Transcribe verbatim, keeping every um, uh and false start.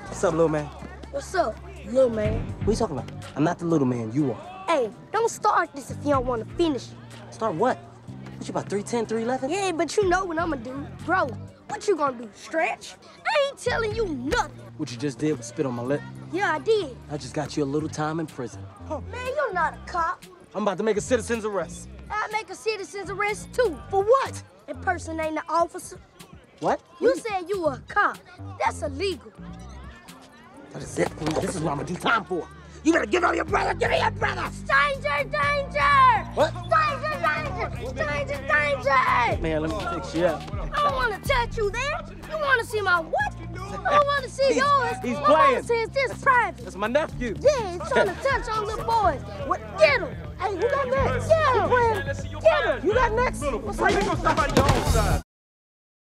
What's up, little man? What's up, little man? What are you talking about? I'm not the little man, you are. Hey, don't start this if you don't want to finish it. Start what? What you about three ten, three eleven? Yeah, but you know what I'm gonna do. Bro, what you gonna do, stretch? I ain't telling you nothing. What you just did was spit on my lip. Yeah, I did. I just got you a little time in prison. Man, you're not a cop. I'm about to make a citizen's arrest. I make a citizen's arrest too. For what? Impersonating the officer. What? You said you were a cop. That's illegal. That is it. This is what I'm gonna do time for. You better give out your brother. Give me your brother. Stranger danger! What? Stranger danger! Stranger danger! Man, let me fix you up. I don't want to touch you there. You want to see my what? I don't want to see He's- yours. he's My playing. mama says this private. That's my nephew. Yeah, he's trying to touch on little boys. What? Get him! Hey, who got next? Get him! Get him! You got next? What's up? You know somebody on side.